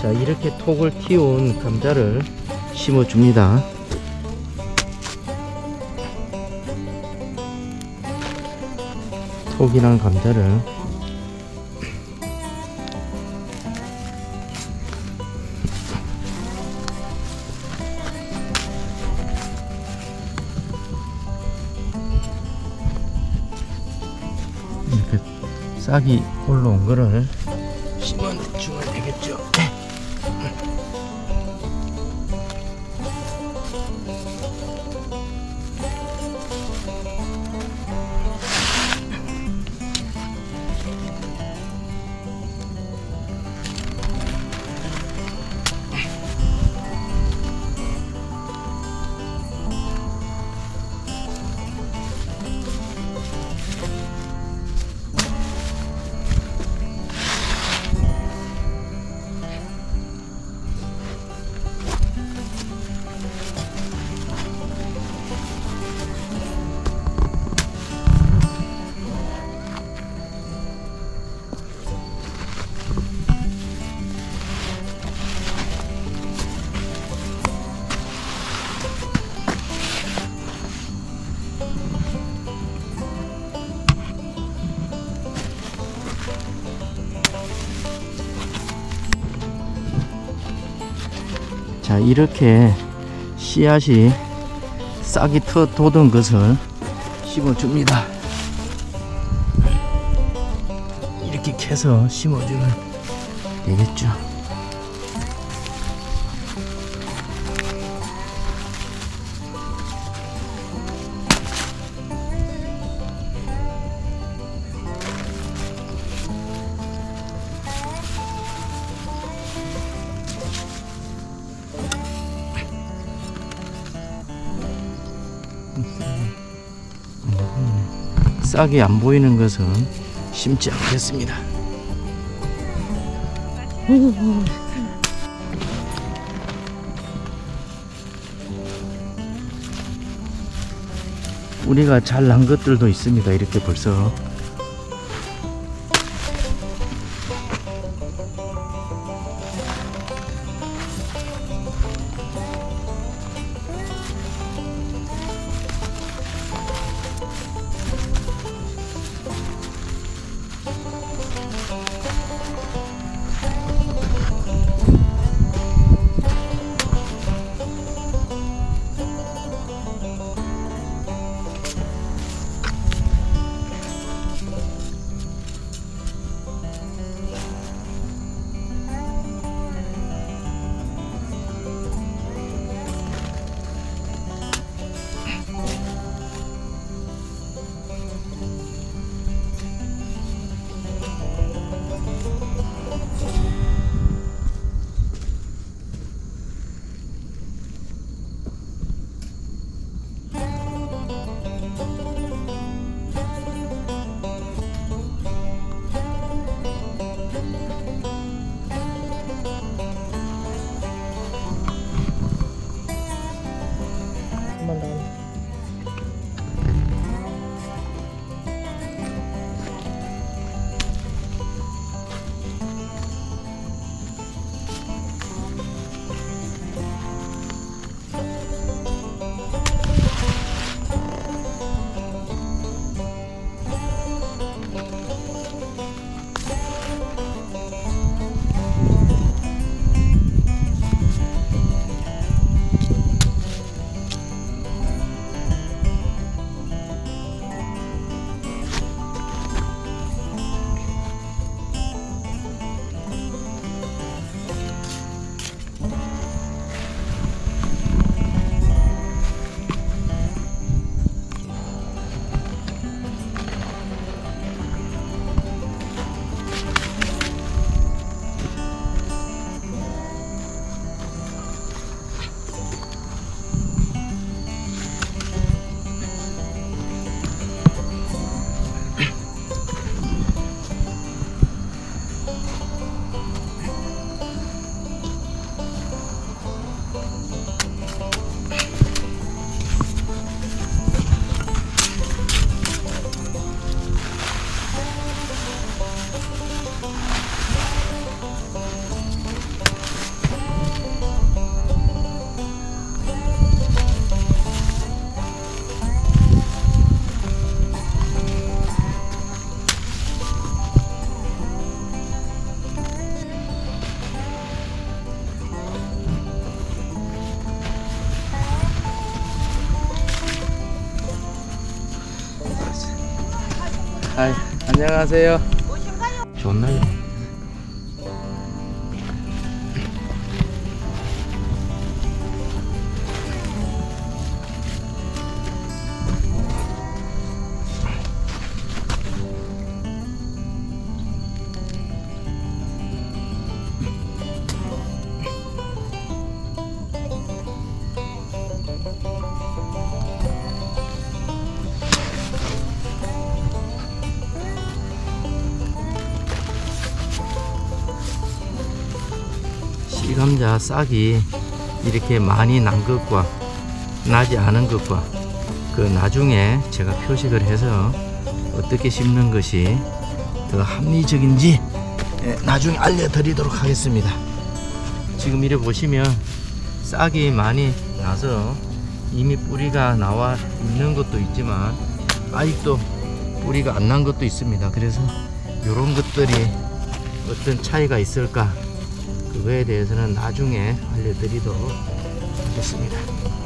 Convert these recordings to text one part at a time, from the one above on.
자, 이렇게 톡을 틔운 감자를 심어줍니다. 톡이랑 감자를 이렇게 싹이 올라온 거를 심어주면 되겠죠. 자, 이렇게 씨앗이 싹이 돋은 것을 심어줍니다. 이렇게 캐서 심어주면 되겠죠. 싹이 안 보이는 것은 심지 않겠습니다. 우리가 잘 난 것들도 있습니다. 이렇게 벌써 아이, 안녕하세요. 좋은 날. 씨감자 싹이 이렇게 많이 난 것과 나지 않은 것과 그 나중에 제가 표식을 해서 어떻게 심는 것이 더 합리적인지 나중에 알려드리도록 하겠습니다. 지금 이래 보시면 싹이 많이 나서 이미 뿌리가 나와 있는 것도 있지만 아직도 뿌리가 안 난 것도 있습니다. 그래서 이런 것들이 어떤 차이가 있을까, 그거에 대해서는 나중에 알려드리도록 하겠습니다.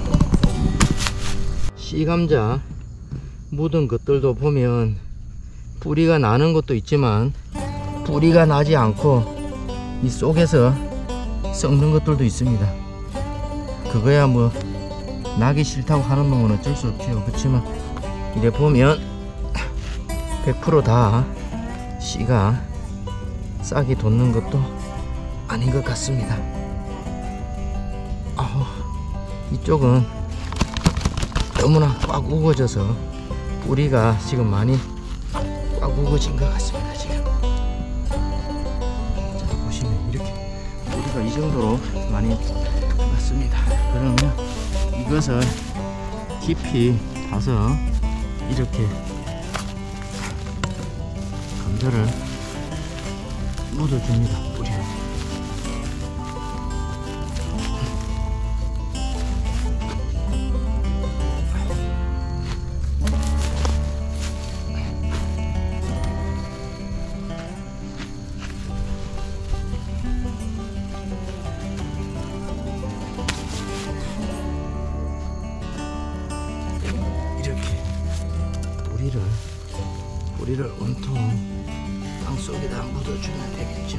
씨감자 묻은 것들도 보면 뿌리가 나는 것도 있지만 뿌리가 나지 않고 이 속에서 썩는 것들도 있습니다. 그거야 뭐 나기 싫다고 하는 놈은 어쩔 수 없죠. 그렇지만 이래 보면 100% 다 씨가 싹이 돋는 것도 아닌 것 같습니다. 이쪽은 너무나 꽉 우거져서 뿌리가 지금 많이 꽉 우거진 것 같습니다. 지금 자, 보시면 이렇게 뿌리가 이 정도로 많이 왔습니다. 그러면 이것을 깊이 봐서 이렇게 감자를 묻어줍니다. 뿌리를. 뿌리를 온통 땅 속에다 묻어주면 되겠죠.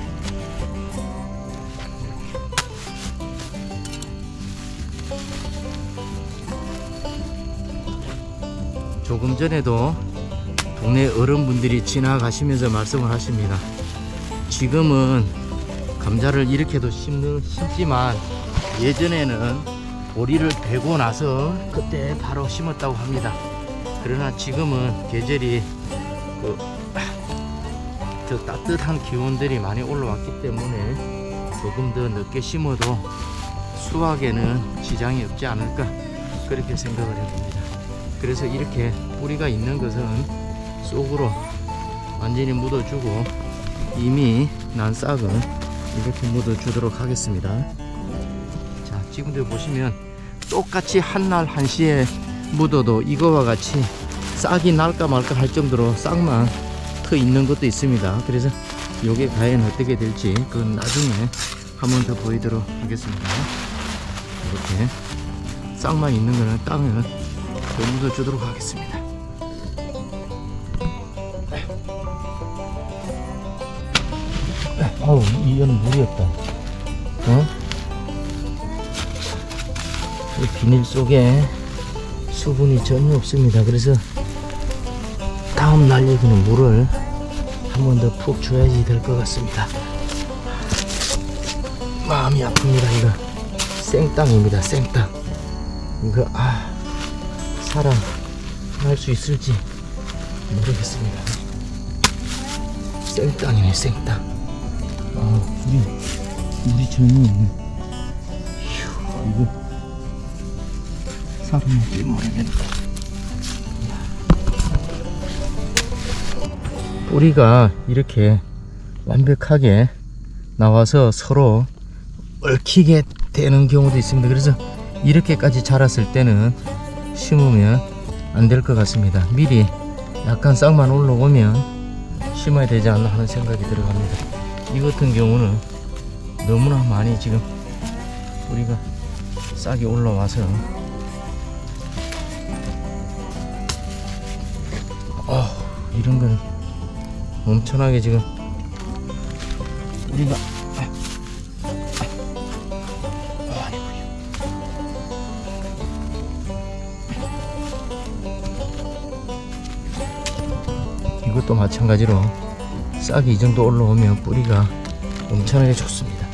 조금 전에도 동네 어른분들이 지나가시면서 말씀을 하십니다. 지금은 감자를 이렇게도 심지만 예전에는 보리를 베고 나서 그때 바로 심었다고 합니다. 그러나 지금은 계절이 더 따뜻한 기온들이 많이 올라왔기 때문에 조금 더 늦게 심어도 수확에는 지장이 없지 않을까, 그렇게 생각을 해봅니다. 그래서 이렇게 뿌리가 있는 것은 속으로 완전히 묻어주고 이미 난 싹은 이렇게 묻어주도록 하겠습니다. 자, 지금도 보시면 똑같이 한날 한시에 묻어도 이거와 같이 싹이 날까 말까 할 정도로 싹만 터 있는 것도 있습니다. 그래서 요게 과연 어떻게 될지 그건 나중에 한 번 더 보이도록 하겠습니다. 이렇게 싹만 있는 거는 땅을 더 묻어주도록 하겠습니다. 아우, 이거는 물이 없다. 이 비닐 속에 수분이 전혀 없습니다. 그래서 다음 날 여기는 물을 한 번 더 푹 줘야지 될 것 같습니다. 마음이 아픕니다. 이거 생땅입니다. 생땅. 이거 살아날 수 있을지 모르겠습니다. 생땅이네, 생땅. 물이 전혀 없네. 이거 살아날지 모르겠네. 뿌리가 이렇게 완벽하게 나와서 서로 얽히게 되는 경우도 있습니다. 그래서 이렇게까지 자랐을 때는 심으면 안 될 것 같습니다. 미리 약간 싹만 올라오면 심어야 되지 않나 하는 생각이 들어갑니다. 이 같은 경우는 너무나 많이 지금 뿌리가 싹이 올라와서 이런 거는 엄청나게 지금 우리가 이것도 마찬가지로 싹이 이 정도 올라오면 뿌리가 엄청나게 좋습니다.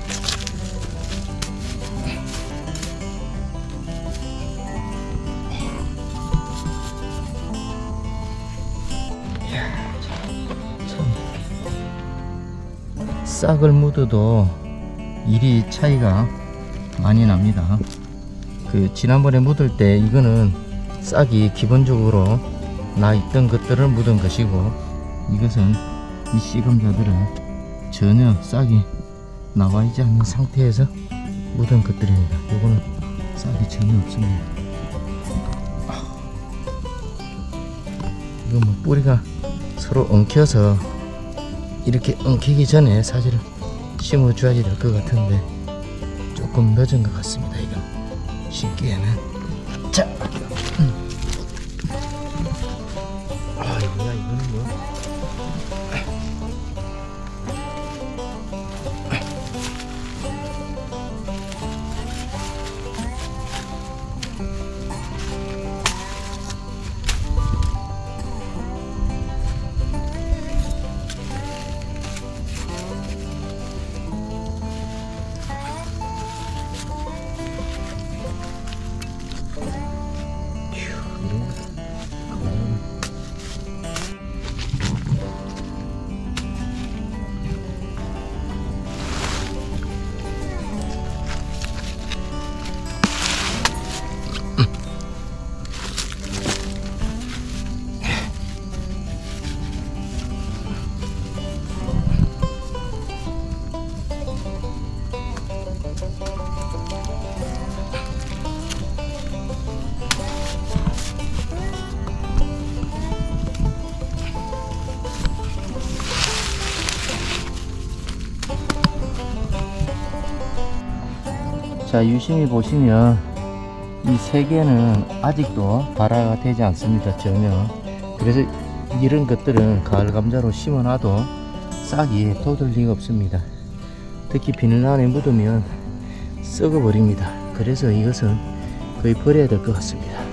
싹을 묻어도 일이 차이가 많이 납니다. 그 지난번에 묻을 때 이거는 싹이 기본적으로 나 있던 것들을 묻은 것이고, 이것은 이 씨감자들은 전혀 싹이 나와 있지 않는 상태에서 묻은 것들입니다. 요거는 싹이 전혀 없습니다. 이거 뭐 뿌리가 서로 엉켜서 이렇게 엉키기 전에 사실은 심어 줘야지 될 것 같은데 조금 늦은 것 같습니다. 이건 심기에는. 자, 아이고야, 이거는 뭐 자, 유심히 보시면 이 세 개는 아직도 발화가 되지 않습니다. 전혀. 그래서 이런 것들은 가을 감자로 심어놔도 싹이 돋을 리가 없습니다. 특히 비늘 안에 묻으면 썩어 버립니다. 그래서 이것은 거의 버려야 될 것 같습니다.